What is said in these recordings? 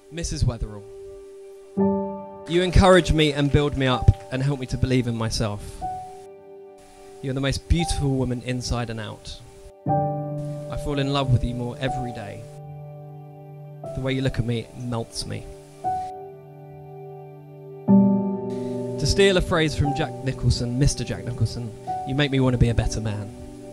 Mrs. Wetherall, you encourage me and build me up and help me to believe in myself. You're the most beautiful woman inside and out. I fall in love with you more every day. The way you look at me melts me. To steal a phrase from Jack Nicholson, Mr. Jack Nicholson, you make me want to be a better man.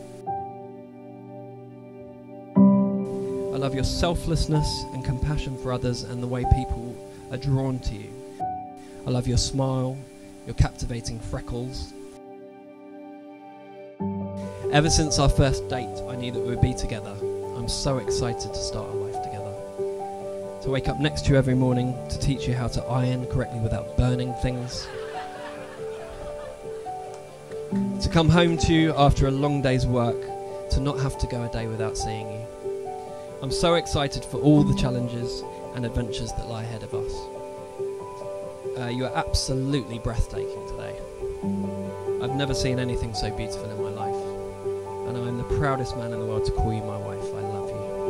I love your selflessness and compassion for others and the way people are drawn to you. I love your smile, your captivating freckles. Ever since our first date, I knew that we would be together. I'm so excited to start our life together. To wake up next to you every morning, to teach you how to iron correctly without burning things. To come home to you after a long day's work, to not have to go a day without seeing you. I'm so excited for all the challenges and adventures that lie ahead of us. You are absolutely breathtaking today. I've never seen anything so beautiful in my life, and I'm the proudest man in the world to call you my wife. I love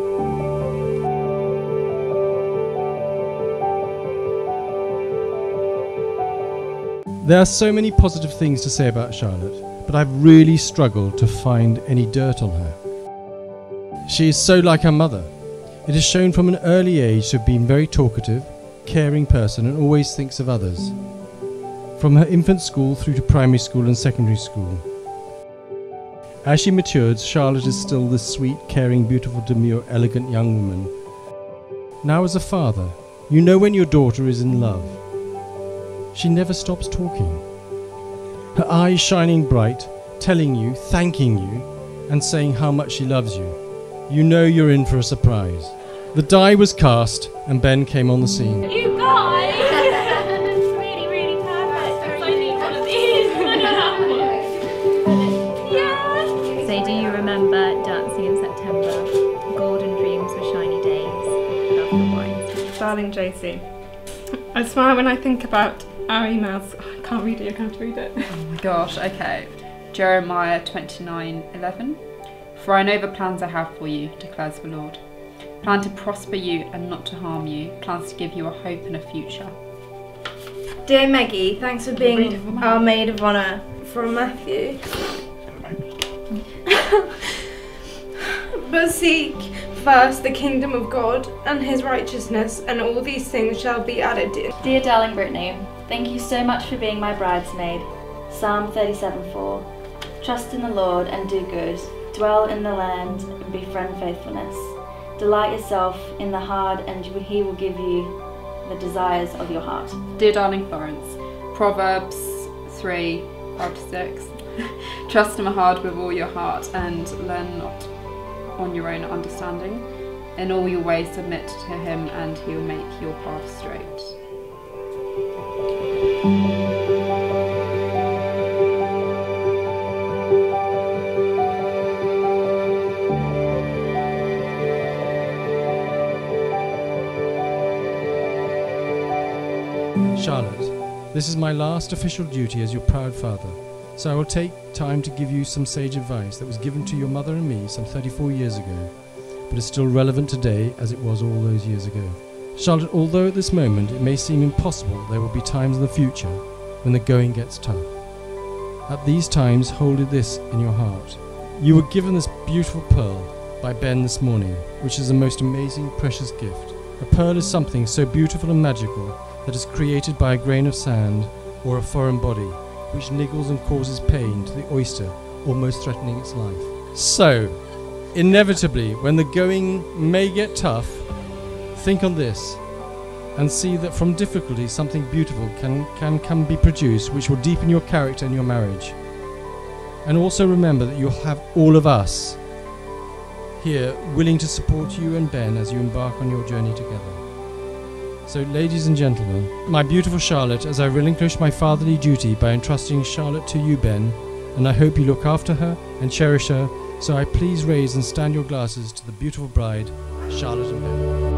you. There are so many positive things to say about Charlotte, but I've really struggled to find any dirt on her. She is so like her mother. It is shown from an early age to have been very talkative, caring person and always thinks of others. From her infant school through to primary school and secondary school. As she matured, Charlotte is still this sweet, caring, beautiful, demure, elegant young woman. Now as a father, you know when your daughter is in love. She never stops talking. Her eyes shining bright, telling you, thanking you, and saying how much she loves you. You know you're in for a surprise. The die was cast and Ben came on the scene. You guys! It's really, really perfect. I need one of these. Yeah! So do you remember dancing in September? Golden dreams were shiny days. Love your wines. Darling Josie, I smile when I think about our emails. Oh, I can't read it, you're going to have to read it. Oh my gosh, okay. Jeremiah 29:11. For I know the plans I have for you, declares the Lord. Plan to prosper you and not to harm you. Plans to give you a hope and a future. Dear Maggie, thanks for being our maid of honour. From Matthew. But seek first the kingdom of God and his righteousness, and all these things shall be added to. Dear darling Brittany, thank you so much for being my bridesmaid. Psalm 37:4. Trust in the Lord and do good. Dwell in the land and befriend faithfulness. Delight yourself in the hard and he will give you the desires of your heart. Dear darling Florence, Proverbs 3:5-6. Trust in the Lord with all your heart and learn not on your own understanding. In all your ways submit to him and he will make your path straight. Charlotte, this is my last official duty as your proud father, so I will take time to give you some sage advice that was given to your mother and me some 34 years ago, but is still relevant today as it was all those years ago. Charlotte, although at this moment it may seem impossible, there will be times in the future when the going gets tough. At these times, hold this in your heart. You were given this beautiful pearl by Ben this morning, which is a most amazing, precious gift. A pearl is something so beautiful and magical that is created by a grain of sand or a foreign body, which niggles and causes pain to the oyster, almost threatening its life. So, inevitably, when the going may get tough, think on this and see that from difficulty something beautiful can be produced which will deepen your character and your marriage. And also remember that you'll have all of us here willing to support you and Ben as you embark on your journey together. So, ladies and gentlemen, my beautiful Charlotte, as I relinquish my fatherly duty by entrusting Charlotte to you, Ben, and I hope you look after her and cherish her, so I please raise and stand your glasses to the beautiful bride, Charlotte and Ben.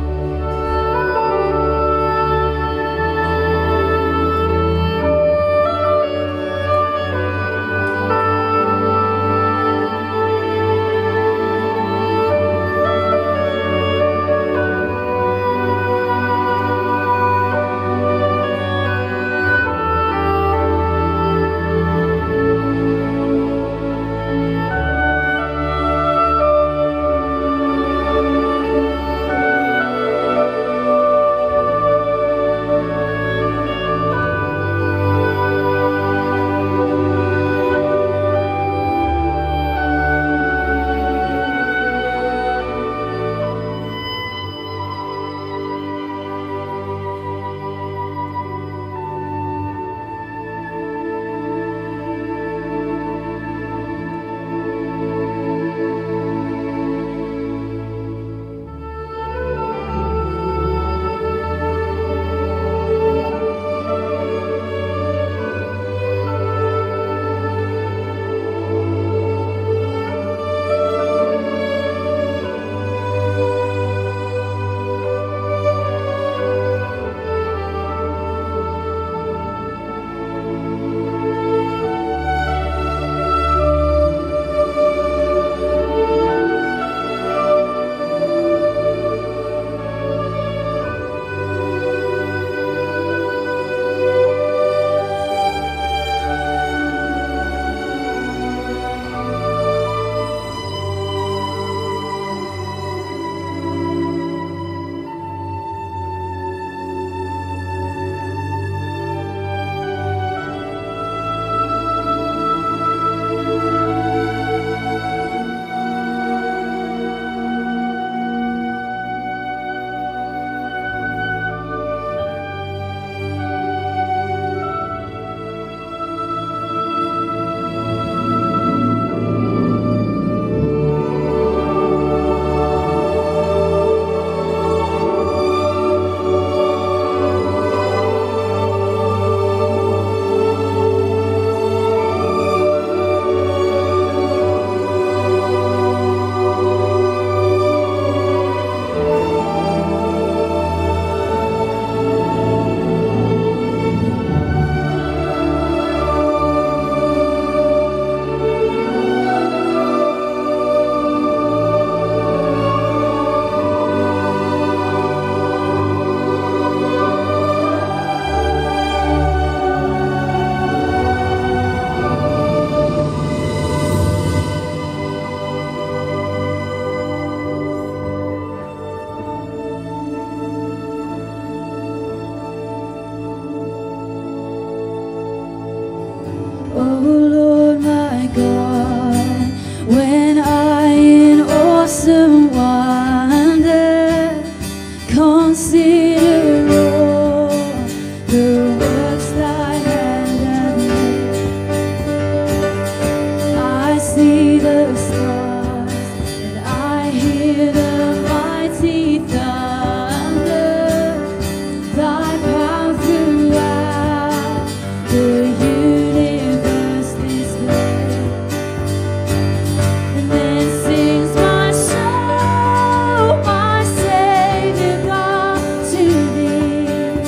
consider all the works thy hand hath made. I see the stars and I hear the mighty thunder, thy power throughout the universe displayed. And then sings my soul, my Savior God, to thee.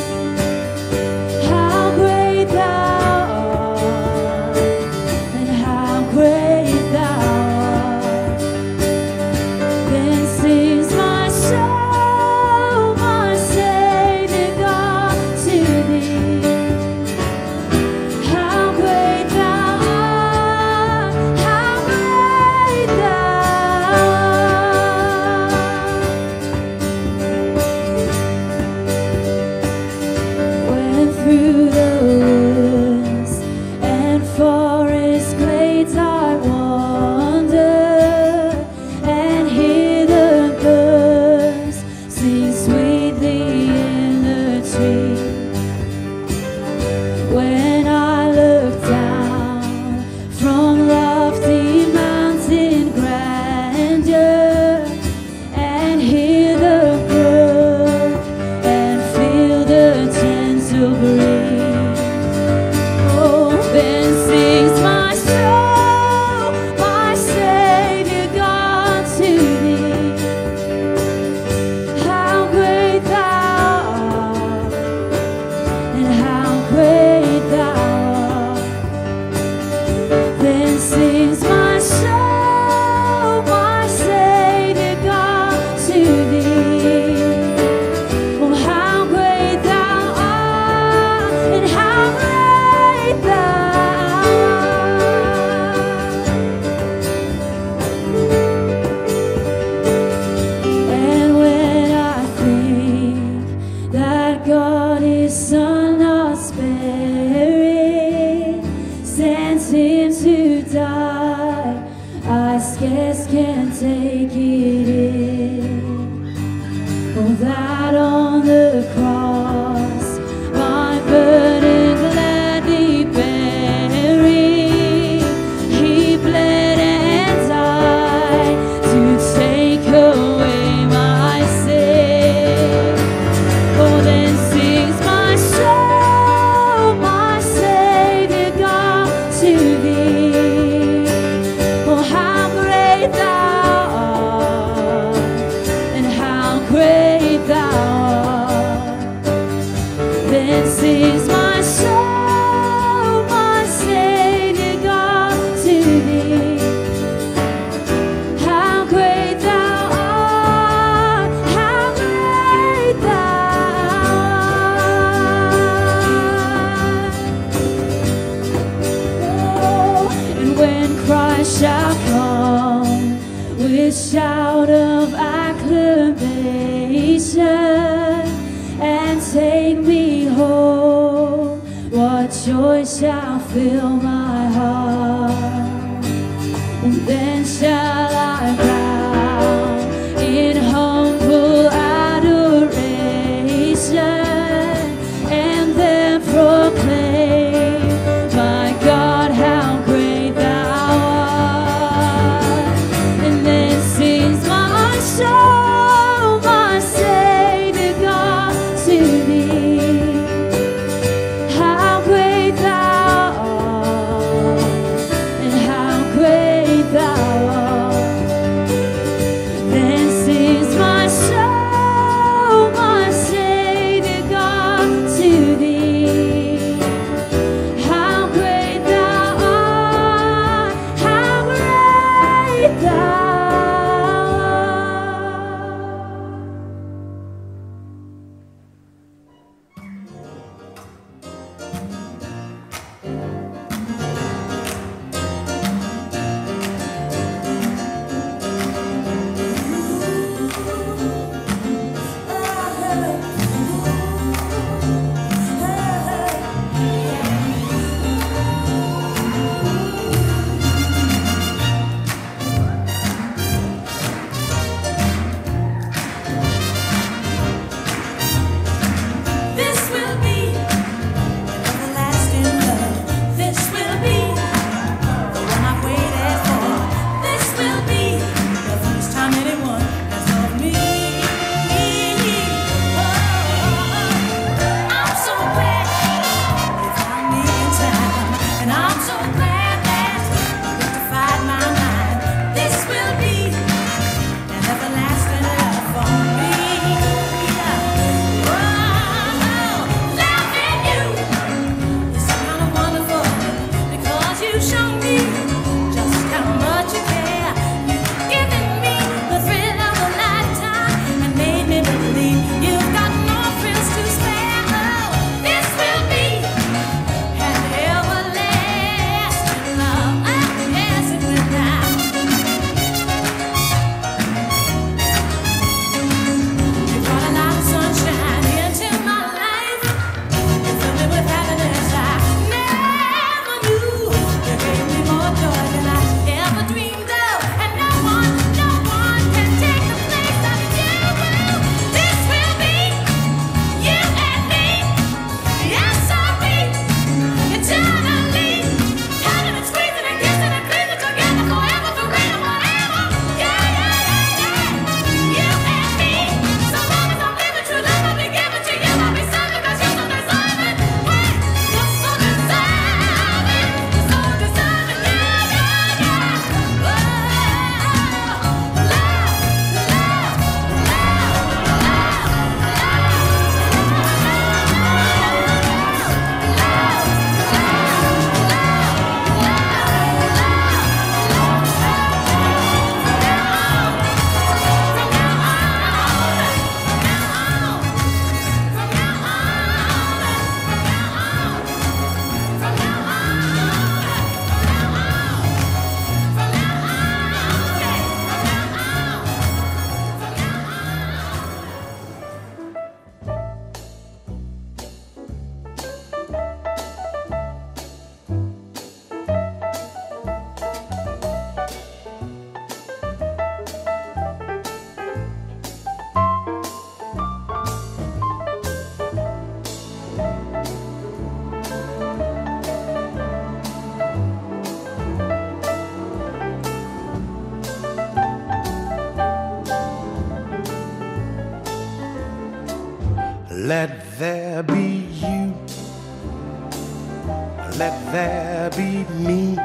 How great thou art, and how great thou art. Then sings my soul, my Savior God, to thee. How great thou art, how great thou art. When through the woods and forest glades I wander and hear the birds sing sweetly in the tree. When I look down from lofty mountain grandeur and hear the brook and feel the gentle breeze, oh, then sings my soul, my Savior God, to thee. How great thou art, and how great thou art. Then sings my soul, my Savior God, to thee. Oh, how great thou art, and how great thou art. And when I think that God is Son not sparing, sent him to die, I scarce can take it in. Oh, that on the cross my burden gladly bearing, he bled and died to take away my sin. Oh, then sings my soul, my Savior God, to thee. Oh, how great thou art, and how great thou art. Then sings my soul, my Savior God, to thee. How great thou art, how great thou art. Oh, and when Christ shall come with shout of acclamation and take me home, what joy shall fill my heart. And then shall I bow in humble adoration and then proclaim, my God, how great thou art. And then sings my soul, my Savior God, to thee. How great thou art, Let there be you, let there be me,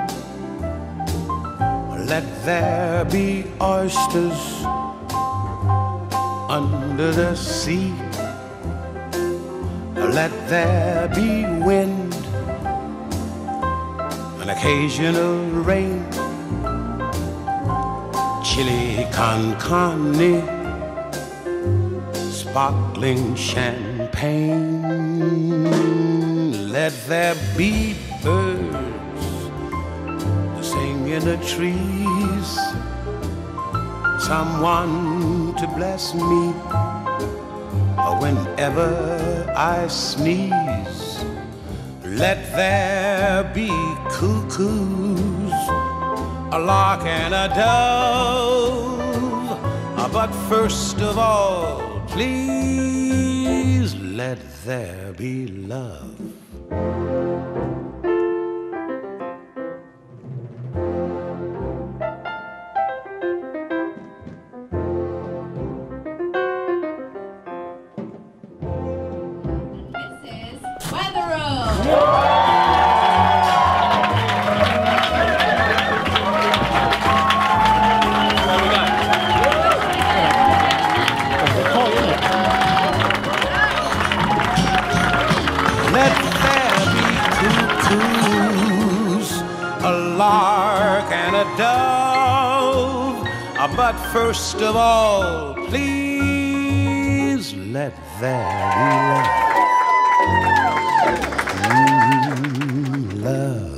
let there be oysters under the sea, let there be wind, an occasional rain, chili con carne, sparkling champagne. Let there be birds to sing in the trees, someone to bless me whenever I sneeze. Let there be cuckoos, a lark and a dove, but first of all, please let there be love. Mrs. Wetherall. Let there be cuckoos, a lark and a dove, but first of all, please let there be love. Love.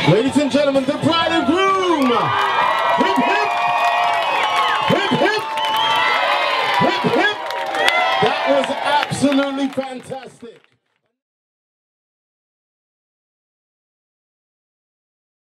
Ladies and gentlemen, the bride and groom! Hip hip! Hip hip! Hip hip! That was absolutely fantastic!